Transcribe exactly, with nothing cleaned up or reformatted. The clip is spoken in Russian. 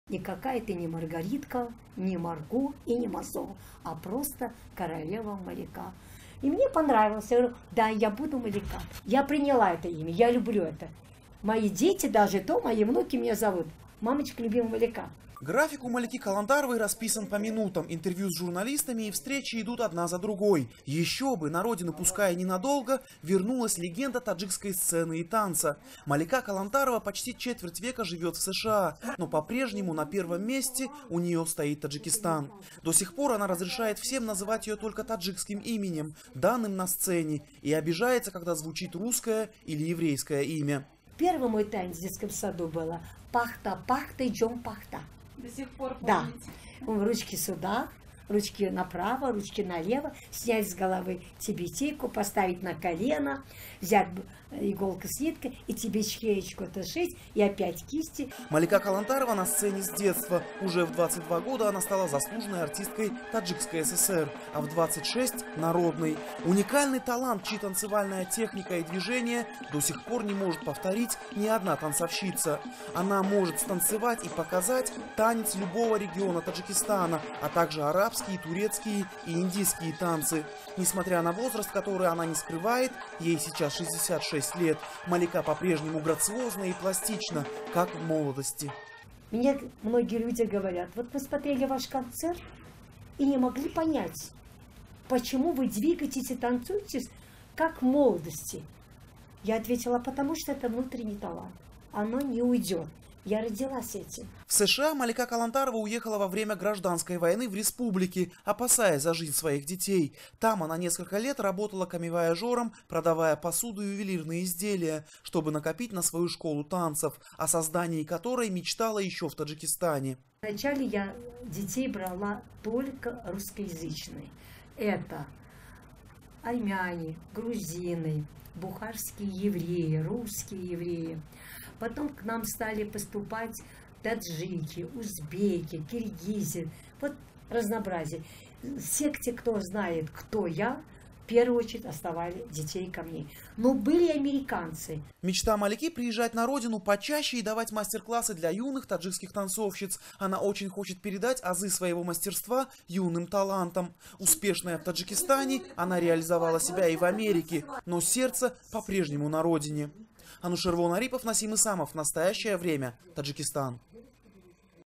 Никакая ты не Маргаритка, не Марго и не Мазо, а просто королева Малика. И мне понравилось. Я говорю, да, я буду Малика. Я приняла это имя, я люблю это. Мои дети, даже то, мои внуки меня зовут. Мамочка любимая Малика. График у Малики Каландаровой расписан по минутам. Интервью с журналистами и встречи идут одна за другой. Еще бы, на родину, пускай ненадолго, вернулась легенда таджикской сцены и танца. Малика Каландарова почти четверть века живет в США, но по-прежнему на первом месте у нее стоит Таджикистан. До сих пор она разрешает всем называть ее только таджикским именем, данным на сцене, и обижается, когда звучит русское или еврейское имя. Первый мой танец в детском саду было «Пахта, пахта, идем пахта». До сих пор помните? помните? Да. Ручки сюда, ручки направо, ручки налево, снять с головы тибетейку, поставить на колено, взять иголку с ниткой и тибетчеечку это шить, и опять кисти. Малика Каландарова на сцене с детства. Уже в двадцать два года она стала заслуженной артисткой Таджикской ССР, а в двадцать шесть – народной. Уникальный талант, чьи танцевальная техника и движение до сих пор не может повторить ни одна танцовщица. Она может станцевать и показать танец любого региона Таджикистана, а также арабские, турецкие и индийские танцы. Несмотря на возраст, который она не скрывает, ей сейчас шестьдесят шесть лет, Малика по-прежнему грациозна и пластична, как в молодости. Мне многие люди говорят, вот мы смотрели ваш концерт и не могли понять, почему вы двигаетесь и танцуете, как в молодости. Я ответила, потому что это внутренний талант, оно не уйдет. Я родилась этим. В США Малика Каландарова уехала во время гражданской войны в республике, опасаясь за жизнь своих детей. Там она несколько лет работала камевояжером, продавая посуду и ювелирные изделия, чтобы накопить на свою школу танцев, о создании которой мечтала еще в Таджикистане. Вначале я детей брала только русскоязычные. Это армяне, грузины, бухарские евреи, русские евреи. Потом к нам стали поступать таджики, узбеки, киргизы. Вот разнообразие. Все, те, кто знает, кто я, в первую очередь оставали детей ко мне. Но были американцы. Мечта Малики — приезжать на родину почаще и давать мастер-классы для юных таджикских танцовщиц. Она очень хочет передать азы своего мастерства юным талантам. Успешная в Таджикистане, она реализовала себя и в Америке, но сердце по-прежнему на родине. Анушервон Арипов, Насим Исамов. Настоящее время. Таджикистан.